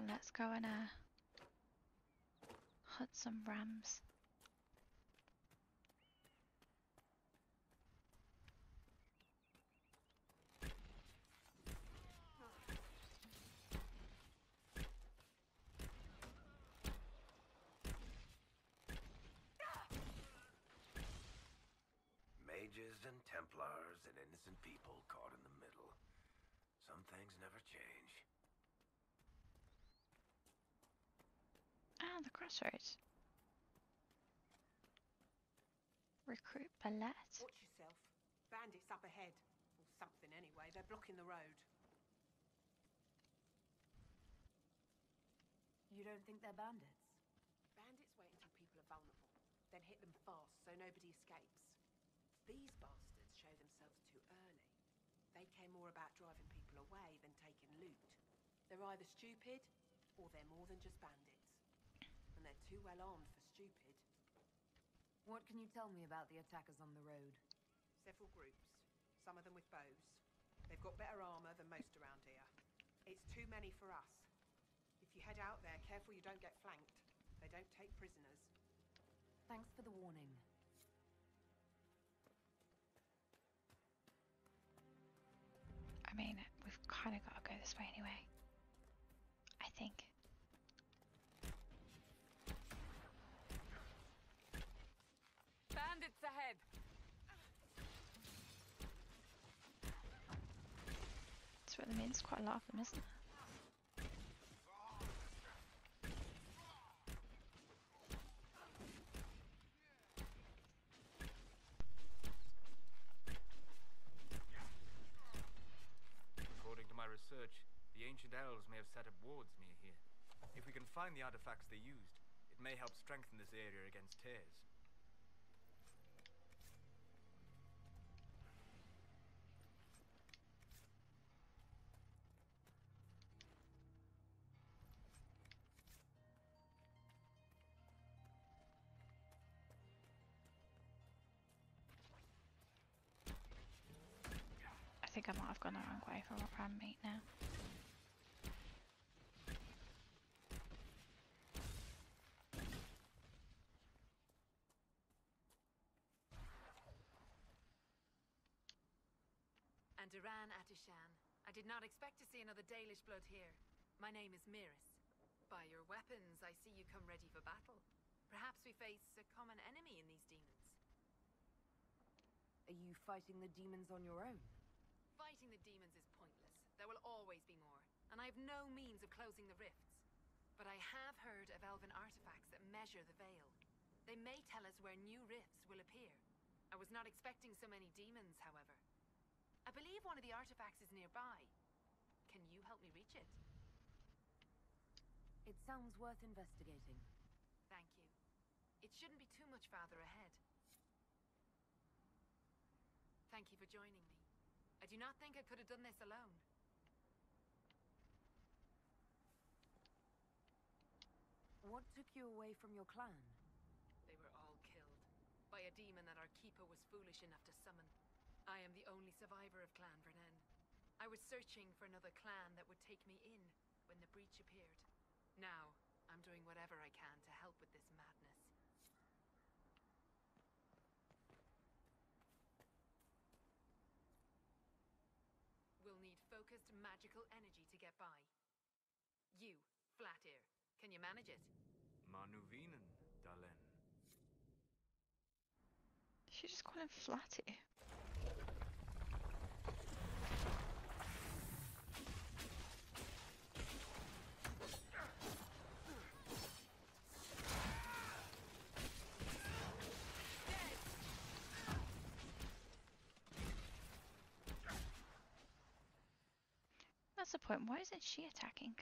on, let's go and hunt some rams. Mages and Templars and innocent people caught in the middle. Some things never change. Ah, the crossroads. Recruit Ballet. Watch yourself. Bandits up ahead. Or something anyway. They're blocking the road. You don't think they're bandits? Bandits wait until people are vulnerable. Then hit them fast so nobody escapes. These bastards show themselves too early. They care more about driving people away than taking loot. They're either stupid, or they're more than just bandits. And they're too well armed for stupid. What can you tell me about the attackers on the road? Several groups. Some of them with bows. They've got better armor than most around here. It's too many for us. If you head out there, careful you don't get flanked. They don't take prisoners. Thanks for the warning. I mean, we've kind of got to go this way anyway. I think. Bandits ahead! That's what it means. Quite a lot of them, isn't it? According to my research, the ancient elves may have set up wards near here. If we can find the artifacts they used, it may help strengthen this area against tears. I think I might have gone the wrong way for ram meat now. And Duran Atishan. I did not expect to see another Dalish blood here. My name is Miris. By your weapons, I see you come ready for battle. Perhaps we face a common enemy in these demons. Are you fighting the demons on your own? Fighting the demons is pointless. There will always be more, and I have no means of closing the rifts. But I have heard of elven artifacts that measure the veil. They may tell us where new rifts will appear. I was not expecting so many demons, however. I believe one of the artifacts is nearby. Can you help me reach it? It sounds worth investigating. Thank you. It shouldn't be too much farther ahead. Thank you for joining me. I do not think I could have done this alone. What took you away from your clan? They were all killed by a demon that our keeper was foolish enough to summon. I am the only survivor of Clan Vernen. I was searching for another clan that would take me in when the breach appeared. Now, I'm doing whatever I can to help with this madness. We'll need focused magical energy to get by. You, Flatear, can you manage it? Manuvinen, Dalen. She just call him Flatty. That's the point. Why isn't she attacking?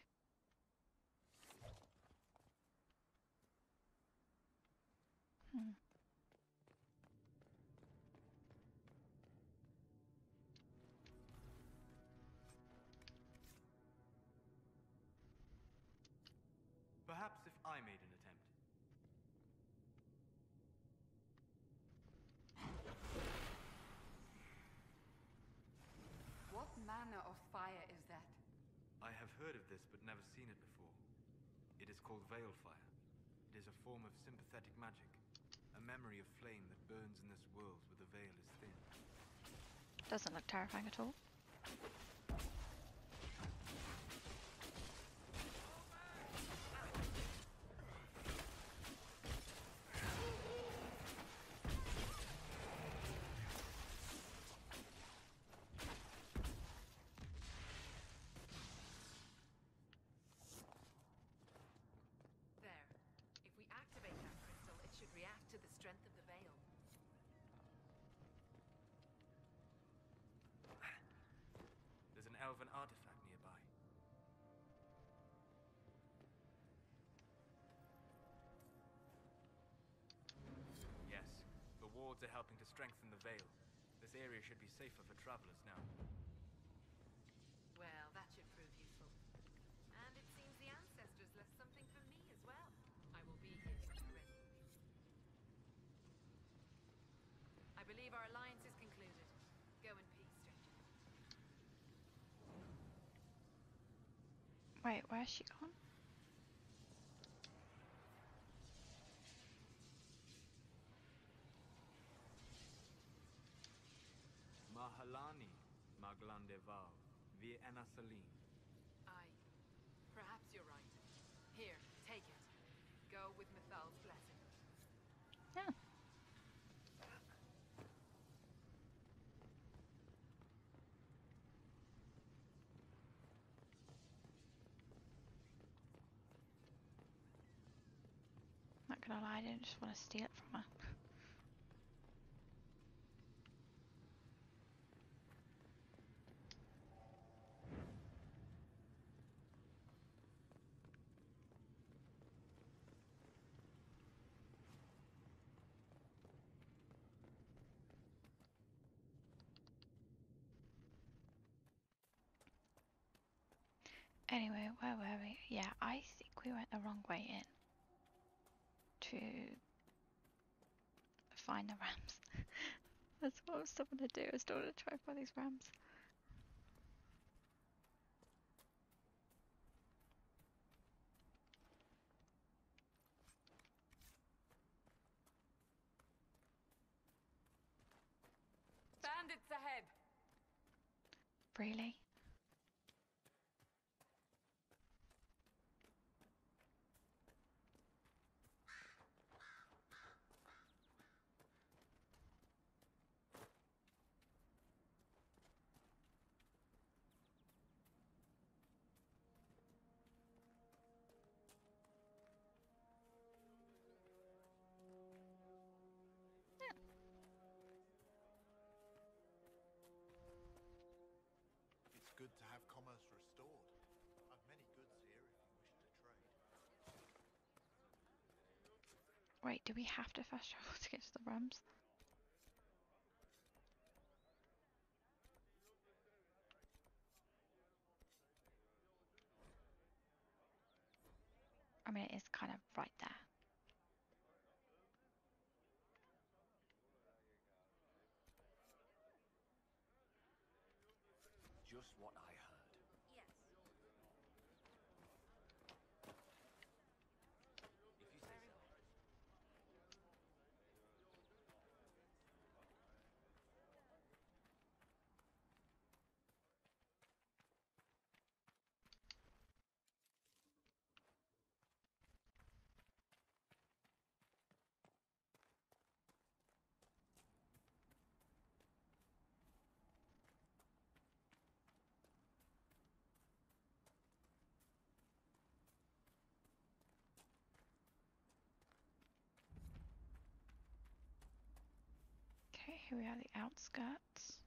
Perhaps if I made an attempt. What manner of fire is that? I have heard of this, but never seen it before. It is called Veilfire. It is a form of sympathetic magic. A memory of flame that burns in this world where the veil is thin. Doesn't look terrifying at all. There. If we activate that crystal, it should react to the strength of the veil. There's an elven artifact nearby. Yes, the wards are helping to strengthen the veil. This area should be safer for travelers now. Well, that should prove useful. And it seems the ancestors left something for me as well. I will be here when you're ready. I believe our alliance is concluded. Go in peace, stranger. Wait, where's she gone? Mahalani, Maglandeval, Vi Enasalim. Aye. Perhaps you're right. Here, take it. Go with Mithal's blessing. Yeah. Not gonna lie, I didn't just want to steal it from her. Anyway, where were we? Yeah, I think we went the wrong way in to find the rams. That's what I was still gonna do. I was still gonna try and find these rams. Bandits ahead! Really? It's good to have commerce restored. I've many goods here if you wish to trade. Wait, do we have to fast travel to get to the rams? I mean, it is kind of right there. Just what I heard. Yes. If you say so. Okay, here we are, the outskirts.